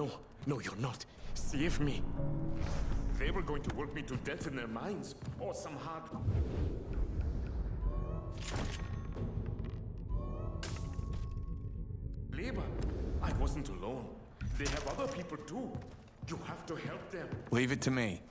No, no, you're not. Save me. They were going to work me to death in their mines, or some hard... labor. I wasn't alone. They have other people too. You have to help them. Leave it to me.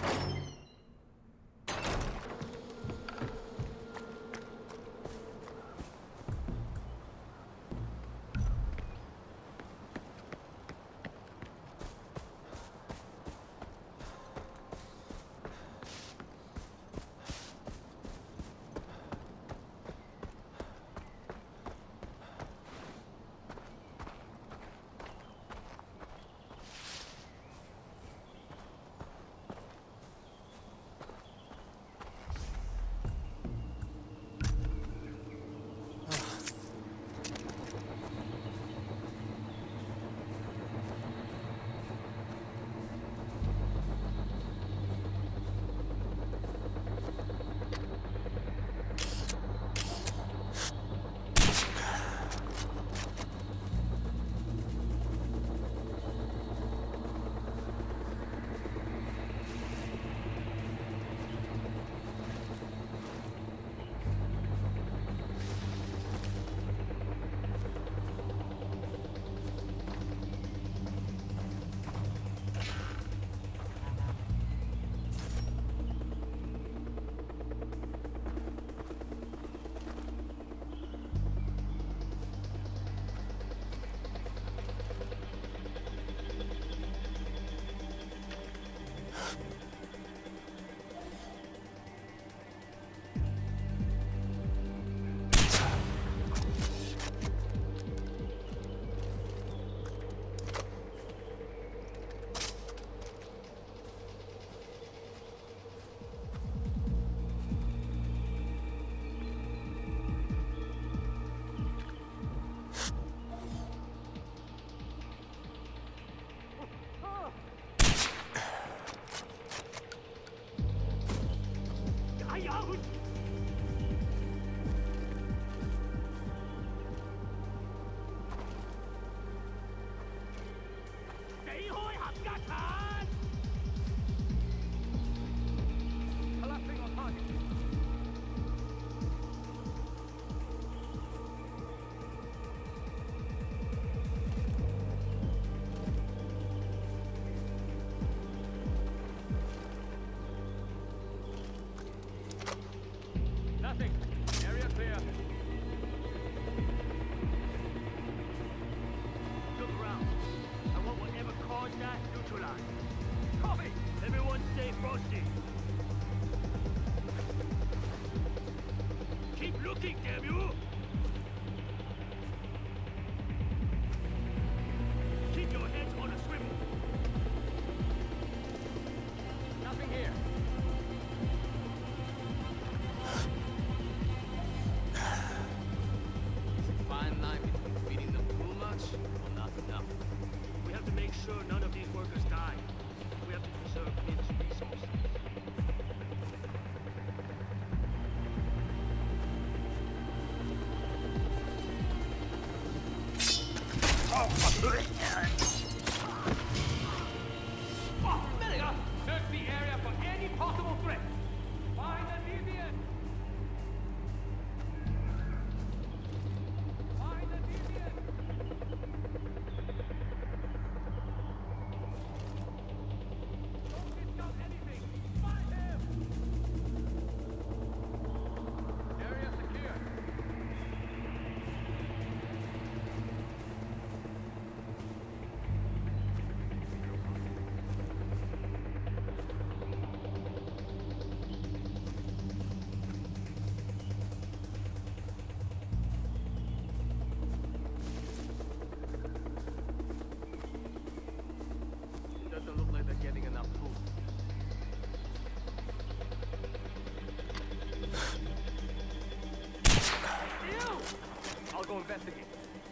I'll go investigate.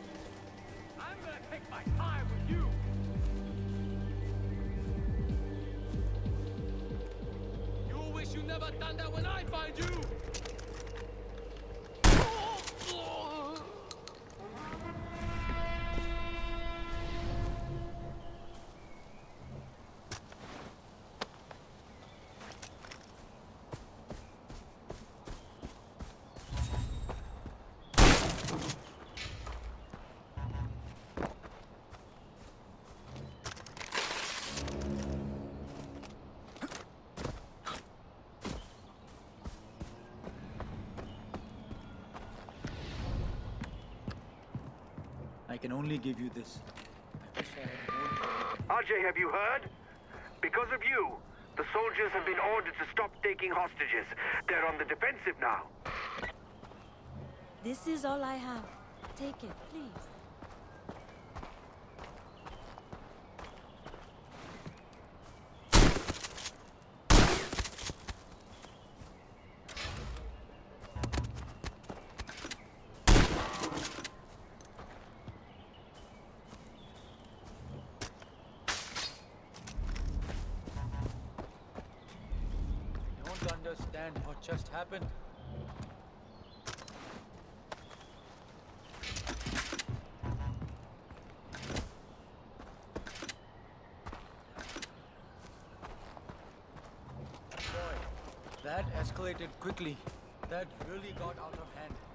I'm gonna take my time with you. You wish you never done that when I find you. can only give you this. I wish I had more. Ajay, have you heard? Because of you, the soldiers have been ordered to stop taking hostages. They're on the defensive now. This is all I have. Take it, please. Don't understand what just happened. Boy, that escalated quickly. That really got out of hand.